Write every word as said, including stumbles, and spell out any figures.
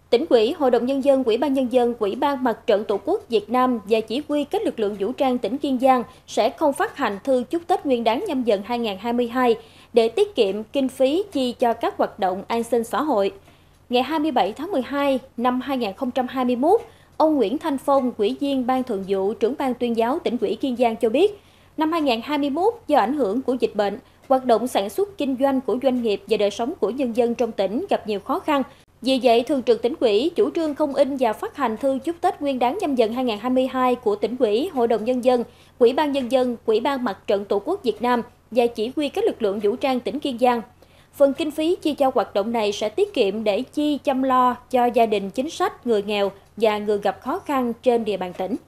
Tỉnh ủy, Hội đồng Nhân dân, Ủy ban Nhân dân, Ủy ban Mặt trận Tổ quốc Việt Nam và chỉ huy các lực lượng vũ trang tỉnh Kiên Giang sẽ không phát hành thư chúc Tết Nguyên đán Nhâm Dần hai nghìn không trăm hai mươi hai để tiết kiệm kinh phí chi cho các hoạt động an sinh xã hội. Ngày hai mươi bảy tháng mười hai năm hai nghìn không trăm hai mươi mốt, ông Nguyễn Thanh Phong, Ủy viên Ban Thường vụ, Trưởng ban Tuyên giáo tỉnh ủy Kiên Giang cho biết, năm hai nghìn không trăm hai mươi mốt do ảnh hưởng của dịch bệnh, hoạt động sản xuất kinh doanh của doanh nghiệp và đời sống của nhân dân trong tỉnh gặp nhiều khó khăn. Vì vậy, Thường trực Tỉnh ủy chủ trương không in và phát hành thư chúc Tết Nguyên đán Nhâm Dần hai nghìn không trăm hai mươi hai của Tỉnh ủy, Hội đồng Nhân dân, Ủy ban Nhân dân, Ủy ban Mặt trận Tổ quốc Việt Nam và chỉ huy các lực lượng vũ trang tỉnh Kiên Giang. Phần kinh phí chi cho hoạt động này sẽ tiết kiệm để chi chăm lo cho gia đình chính sách, người nghèo và người gặp khó khăn trên địa bàn tỉnh.